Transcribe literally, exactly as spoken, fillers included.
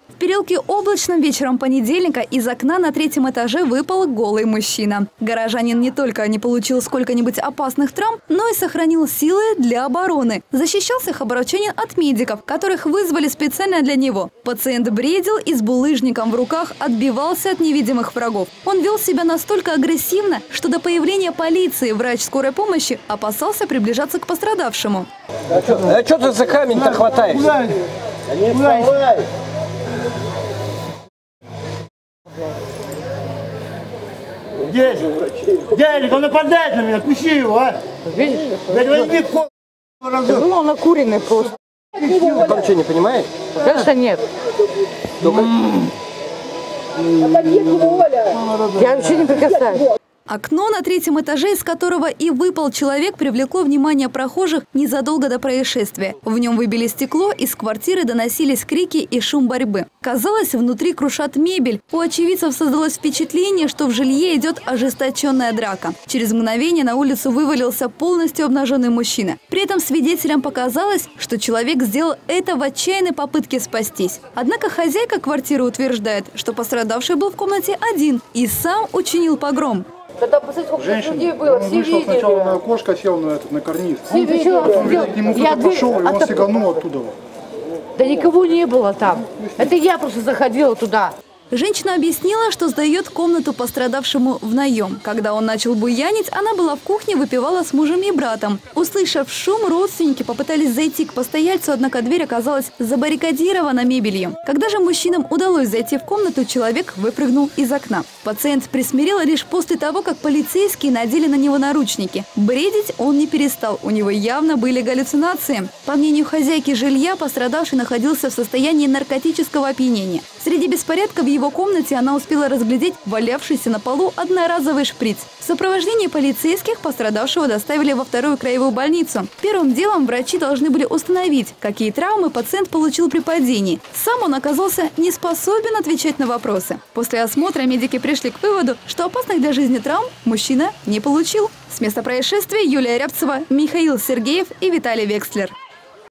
В Переулке Облачном вечером понедельника из окна на третьем этаже выпал голый мужчина. Горожанин не только не получил сколько-нибудь опасных травм, но и сохранил силы для обороны. Защищался хабаровчанин от медиков, которых вызвали специально для него. Пациент бредил и с булыжником в руках отбивался от невидимых врагов. Он вел себя настолько агрессивно, что до появления полиции врач скорой помощи опасался приближаться к пострадавшему. А что ты за камень-то хватаешь? Дядя, дядя, он нападает на меня, пусти его, а! Видишь? Дядя, возьми ко... Ну, он накуренный просто. Он что, не понимает? Конечно, нет. Только... Я вообще не прикасаюсь. Окно на третьем этаже, из которого и выпал человек, привлекло внимание прохожих незадолго до происшествия. В нем выбили стекло, из квартиры доносились крики и шум борьбы. Казалось, внутри крушат мебель. У очевидцев создалось впечатление, что в жилье идет ожесточенная драка. Через мгновение на улицу вывалился полностью обнаженный мужчина. При этом свидетелям показалось, что человек сделал это в отчаянной попытке спастись. Однако хозяйка квартиры утверждает, что пострадавший был в комнате один и сам учинил погром. Тогда посмотрите, сколько людей было, все видели. Он вышел сначала на окошко, сел на, этот, на карниз. Все видели. Потом, видать, к нему кто-то пошел, и он сиганул оттуда. Да никого не было там. Это я просто заходила туда. Женщина объяснила, что сдает комнату пострадавшему в наем. Когда он начал буянить, она была в кухне, выпивала с мужем и братом. Услышав шум, родственники попытались зайти к постояльцу, однако дверь оказалась забаррикадирована мебелью. Когда же мужчинам удалось зайти в комнату, человек выпрыгнул из окна. Пациент присмирел лишь после того, как полицейские надели на него наручники. Бредить он не перестал, у него явно были галлюцинации. По мнению хозяйки жилья, пострадавший находился в состоянии наркотического опьянения. Среди беспорядка в его комнате она успела разглядеть валявшийся на полу одноразовый шприц. В сопровождении полицейских пострадавшего доставили во вторую краевую больницу. Первым делом врачи должны были установить, какие травмы пациент получил при падении. Сам он оказался не способен отвечать на вопросы. После осмотра медики пришли к выводу, что опасных для жизни травм мужчина не получил. С места происшествия Юлия Рябцева, Михаил Сергеев и Виталий Векслер.